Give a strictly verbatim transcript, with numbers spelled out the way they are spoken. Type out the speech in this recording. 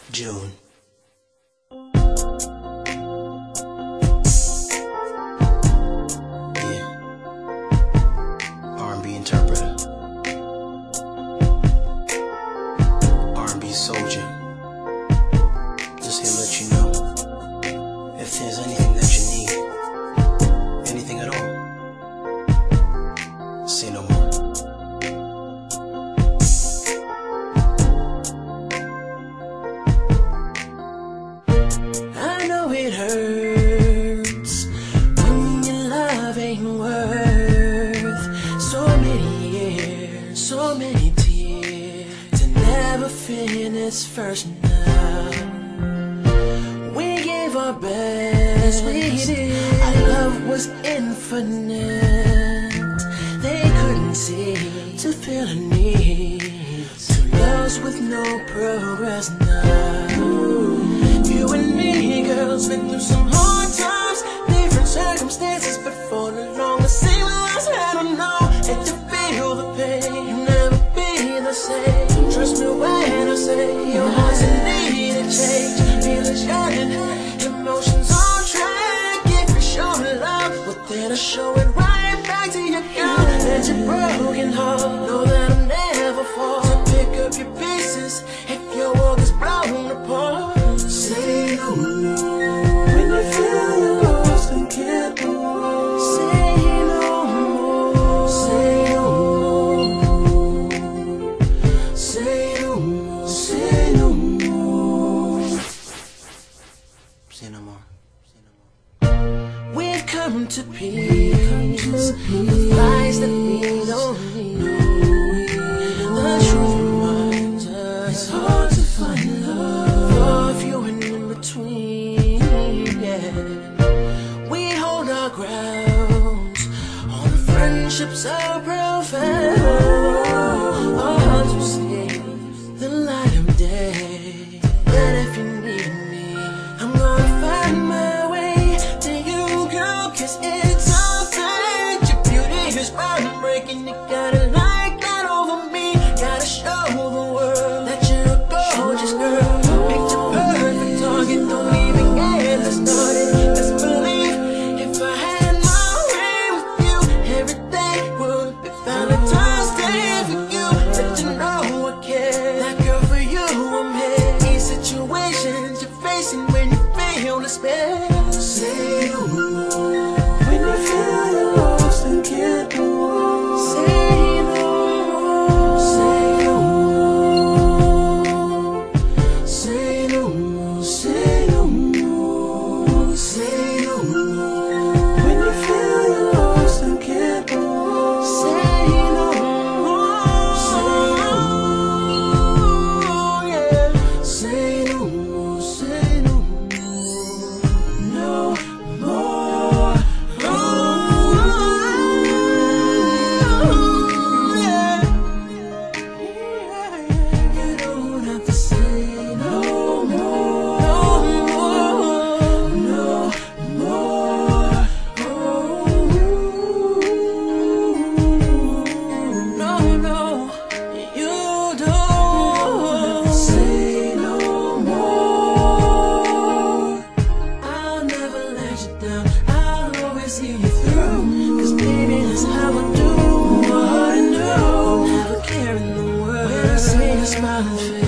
June. Yeah. R and B interpreter. R and B soldier. Just here to let you know, if there's anything that you need, anything at all, say no more. It hurts when your love ain't worth so many years, so many tears to never finish first love. We gave our best, we did. Our love was infinite. They couldn't see to feel a need. Two loves with no progress now. You and me, girls, been through some hard times, different circumstances, but for the longest same lives, I don't know. And to feel the pain, you'll never be the same. Trust me when I say your heart's in need of change. Feelings yearning, emotions on track. If you show love, well then I show it right back to you, girl. Let your broken heart know that I'll never fall. To pick up your pieces if your world is blown apart. Say no more when you feel you're lost and can't move on. Say no more, say no more, say no more, say no more, Say no more. Say no more. We've come to peace with lies that we don't need. The truth reminds us it's hard to find love. Few and in between, yeah. We hold our grounds on the friendships so profound. Our hearts will see the light of day. And if you need me, I'm gonna find my way to you, girl, 'cause it's all fake. Your beauty is breathtaking. You gotta like that over me. Gotta show the world that you're a gorgeous girl. Don't even get us started. Let's believe if I had my way with you, everything would be Valentine's Day for you. Let you know I care. That girl, for you I'm here. These situations you're facing when you feel despair. Say no more when you feel you're lost and can't go on. Say no more, say no more, say no more, say. Say no more when you feel you're lost and can't go on. Say no more, say no more, yeah. Say no more, say no more, no more. Oh, yeah. You don't have to say no more, no more. See you through, 'cause baby, that's how I do. I know, never care in the world when I see your smiling face.